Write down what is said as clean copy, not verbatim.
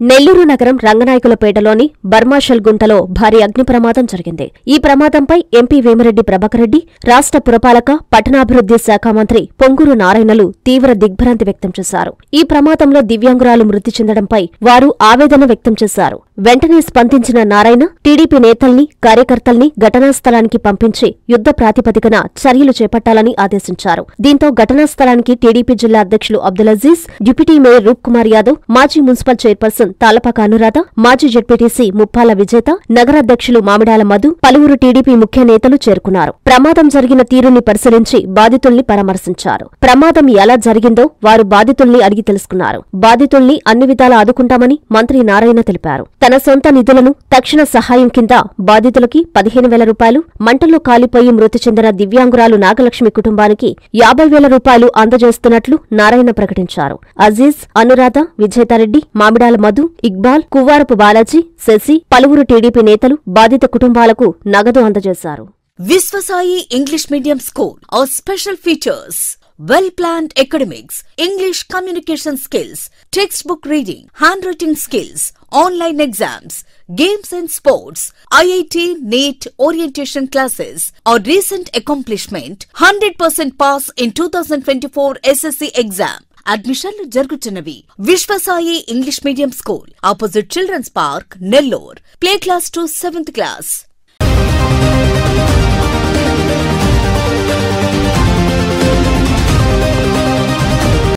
నెల్లూరు నగరం రంగనాయకులపేటలోని బర్మాషల్ గుంటలో భారీ అగ్ని ప్రమాదం జరిగింది. ఈ ప్రమాదంపై ఎంపీ వేమిరెడ్డి ప్రభాకర్ రెడ్డి, రాష్ట్ర పురపాలక, పట్టణాభివృద్ధి శాఖ మంత్రి పొంగూరు నారాయణలు తీవ్ర దిగ్భ్రాంతి వ్యక్తం చేశారు. ఈ ప్రమాదంలో దివ్యాంగురాలు మృతి చెందడంపై వారు ఆవేదన వ్యక్తం చేశారు. వెంటనే స్పందించిన నారాయణ టీడీపీ నేతల్ని, కార్యకర్తల్ని ఘటనా స్థలానికి పంపించి యుద్ధ ప్రాతిపదికన చర్యలు చేపట్టాలని ఆదేశించారు. దీంతో ఘటనా స్థలానికి టీడీపీ జిల్లా అధ్యక్షులు అబ్దుల్ అజీజ్, డిప్యూటీ మేయర్ రూప్ కుమార్ యాదవ్, మాజీ మున్సిపల్ చైర్పర్సన్ తాలపాక అనురాధ, మాజీ జెడ్పీటీసీ ముప్పాల విజేత, నగరాధ్యక్షులు మామిడాల మధు, పలువురు టీడీపీ ముఖ్య నేతలు చేరుకున్నారు. ప్రమాదం జరిగిన తీరుని పరిశీలించి బాధితుల్ని పరామర్శించారు. ప్రమాదం ఎలా జరిగిందో వారు బాధితుల్ని అడిగి తెలుసుకున్నారు. బాధితుల్ని అన్ని విధాలా ఆదుకుంటామని మంత్రి నారాయణ తెలిపారు. తన సొంత నిధులను తక్షణ సహాయం కింద బాధితులకి 15,000 రూపాయలు, మంటల్లో కాలిపోయి మృతి చెందిన దివ్యాంగురాలు నాగలక్ష్మి కుటుంబానికి 50,000 రూపాయలు అందజేస్తున్నట్లు నారాయణ ప్రకటించారు. అజీజ్, అనురాధ, విజేతారెడ్డి, మామిడాల మధు, ఇక్బాల్, కువ్వారపు బాలాజీ, శశి, పలువురు టీడీపీ నేతలు బాధిత కుటుంబాలకు నగదు అందజేశారు. Viswasai English Medium School. Our special features: well-planned academics, English communication skills, textbook reading, handwriting skills, online exams, games and sports, IIT, NEET orientation classes. Our recent accomplishment: 100% pass in 2024 SSC exam. అడ్మిషన్లు జరుగుతున్నవి. Vishwasai English medium school, opposite children's park, Nellore. Play class to 7th class.